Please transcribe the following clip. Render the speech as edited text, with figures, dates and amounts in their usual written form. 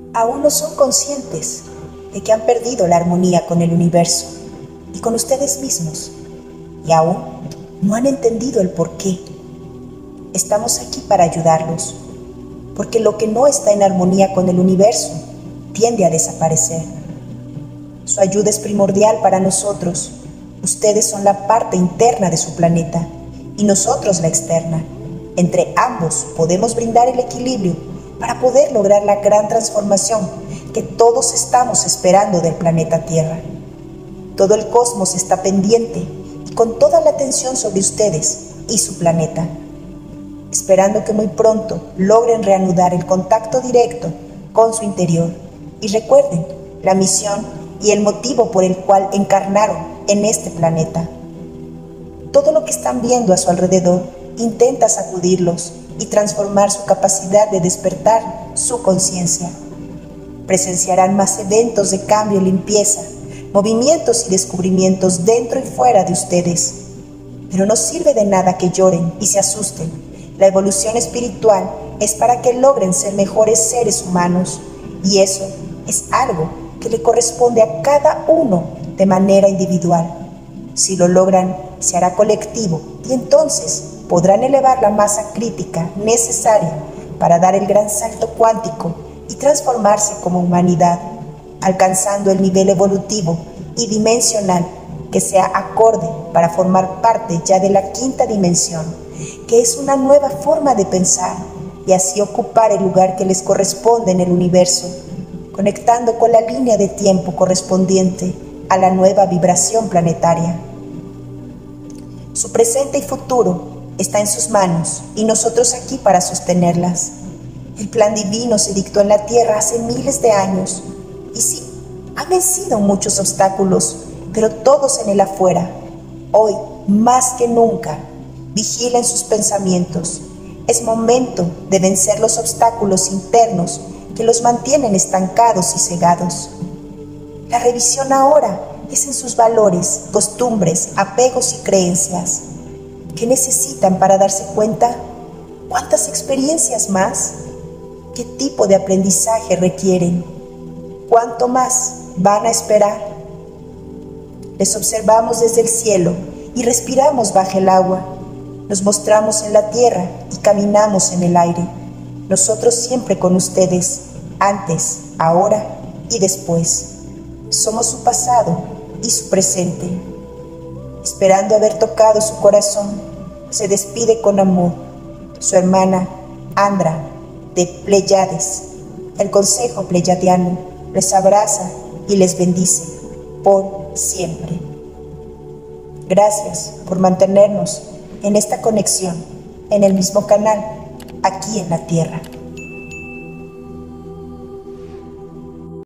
Aún no son conscientes de que han perdido la armonía con el universo y con ustedes mismos, y aún no han entendido el porqué. Estamos aquí para ayudarlos, porque lo que no está en armonía con el universo tiende a desaparecer. Su ayuda es primordial para nosotros. Ustedes son la parte interna de su planeta y nosotros la externa. Entre ambos podemos brindar el equilibrio para poder lograr la gran transformación que todos estamos esperando del planeta Tierra. Todo el cosmos está pendiente y con toda la atención sobre ustedes y su planeta, esperando que muy pronto logren reanudar el contacto directo con su interior y recuerden la misión y el motivo por el cual encarnaron en este planeta. Todo lo que están viendo a su alrededor intenta sacudirlos y transformar su capacidad de despertar su conciencia. Presenciarán más eventos de cambio y limpieza, movimientos y descubrimientos dentro y fuera de ustedes. Pero no sirve de nada que lloren y se asusten. La evolución espiritual es para que logren ser mejores seres humanos, y eso es algo que le corresponde a cada uno de manera individual. Si lo logran, se hará colectivo y entonces podrán elevar la masa crítica necesaria para dar el gran salto cuántico y transformarse como humanidad, alcanzando el nivel evolutivo y dimensional que sea acorde para formar parte ya de la quinta dimensión, que es una nueva forma de pensar, y así ocupar el lugar que les corresponde en el universo, conectando con la línea de tiempo correspondiente a la nueva vibración planetaria. Su presente y futuro está en sus manos y nosotros aquí para sostenerlas. El plan divino se dictó en la Tierra hace miles de años y sí, han vencido muchos obstáculos, pero todos en el afuera. Hoy, más que nunca, vigilen sus pensamientos. Es momento de vencer los obstáculos internos que los mantienen estancados y cegados. La revisión ahora es en sus valores, costumbres, apegos y creencias. ¿Qué necesitan para darse cuenta? ¿Cuántas experiencias más? ¿Qué tipo de aprendizaje requieren? ¿Cuánto más van a esperar? Les observamos desde el cielo y respiramos bajo el agua. Nos mostramos en la tierra y caminamos en el aire. Nosotros siempre con ustedes, antes, ahora y después. Somos su pasado y su presente. Esperando haber tocado su corazón, se despide con amor su hermana Andra de Pleiades. El Consejo Pleiadiano les abraza y les bendice por siempre. Gracias por mantenernos en esta conexión, en el mismo canal, aquí en la Tierra.